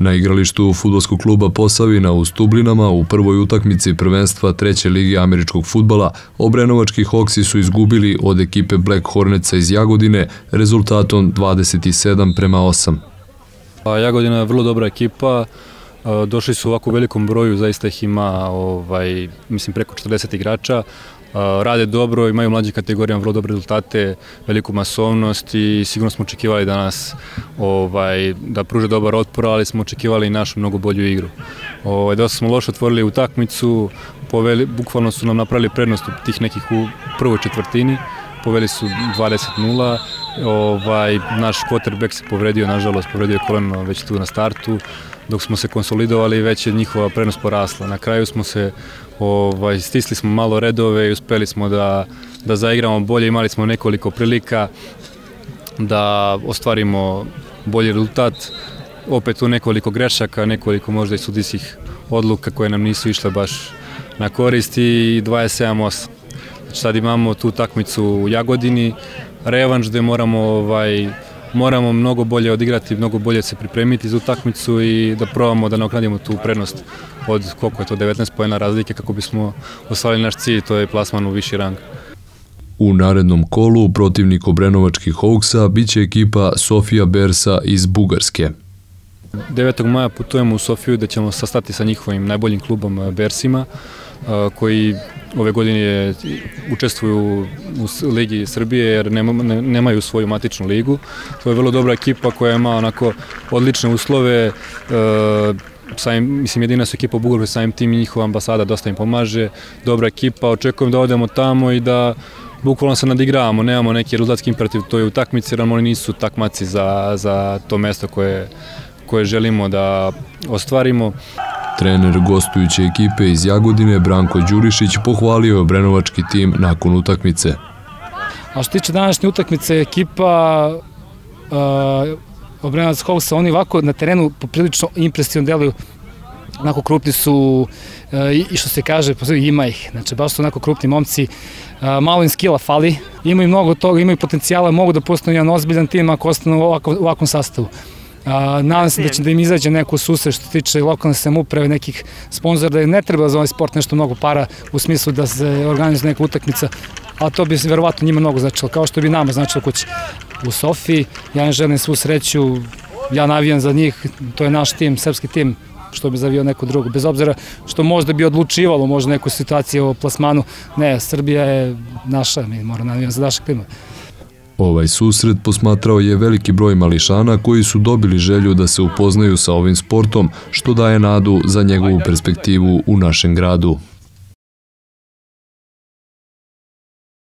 Na igralištu fudbalskog kluba Posavina u Stublinama u prvoj utakmici prvenstva treće lige američkog fudbala obrenovački Hawksi su izgubili od ekipe Black Hornetsa iz Jagodine rezultatom 27:8. Jagodina je vrlo dobra ekipa, došli su u ovako velikom broju, zaista ih ima mislim preko 40 igrača. Rade dobro, imaju mlađe kategorije, vrlo dobre rezultate, veliku masovnost i sigurno smo očekivali da nas da pruže dobar otpor, ali smo očekivali i našu mnogo bolju igru. Dosta smo loše otvorili utakmicu, bukvalno su nam napravili prednost tih nekih u prvoj četvrtini, poveli su 20:0. Naš quarterback se povredio, nažalost povredio je koleno već tu na startu. Dok smo se konsolidovali, već je njihova prednost porasla. Na kraju smo se stisli smo malo redove i uspeli smo da zaigramo bolje, imali smo nekoliko prilika da ostvarimo bolji rezultat. Opet u nekoliko grešaka, nekoliko možda i sudijskih odluka koje nam nisu išle baš na korist i 27:8. Sad imamo tu utakmicu u Jagodini, revanš gde moramo mnogo bolje odigrati, mnogo bolje se pripremiti za utakmicu i da probamo da nadoknadimo tu prednost od koliko je to 19 poena razlike kako bismo ostvarili naš cilj, to je plasman u viši rang. U narednom kolu protivnik obrenovačkih Hawksa biće ekipa Sofia Bersa iz Bugarske. 9. maja putujemo u Sofiju da ćemo sastati sa njihovim najboljim klubom Bersima, koji ove godine učestvuju u Ligi Srbije jer nemaju svoju matičnu ligu. To je vrlo dobra ekipa koja ima onako odlične uslove, mislim jedina su ekipa u Bugarskoj, samim tim njihova ambasada dosta im pomaže, dobra ekipa, očekujem da odemo tamo i da bukvalno se nadigravamo, nemamo neki rezultatski imperativ u toj utakmici jer oni nisu takmaci za to mesto koje želimo da ostvarimo. Trener gostujuće ekipe iz Jagodine Branko Đurišić pohvalio je obrenovački tim nakon utakmice. A što tiče današnje utakmice, ekipa Obrenovac Hawksa, oni ovako na terenu poprilično impresivno deluju. Onako krupni su i što se kaže, ima ih. Znači baš su onako krupni momci, malo im skila fali, imaju mnogo toga, imaju potencijala, mogu da postanu jedan ozbiljan tim ako ostanu u ovakvom sastavu. Nadam se da će da im izađe neko susret što se tiče lokalne samouprave, nekih sponzora, da ne treba za ovaj sport nešto mnogo para u smislu da se organizuje neka utakmica, a to bi se verovatno njima mnogo značilo, kao što bi nama značilo kući u Sofiji. Ja im želim svu sreću, ja navijam za njih, to je naš tim, srpski tim, što bi zavio neko drugo, bez obzira što možda bi odlučivalo možda neku situaciju o plasmanu. Ne, Srbija je naša, mi moramo navijati za našeg tima. Ovaj susret posmatrao je veliki broj mališana koji su dobili želju da se upoznaju sa ovim sportom, što daje nadu za njegovu perspektivu u našem gradu.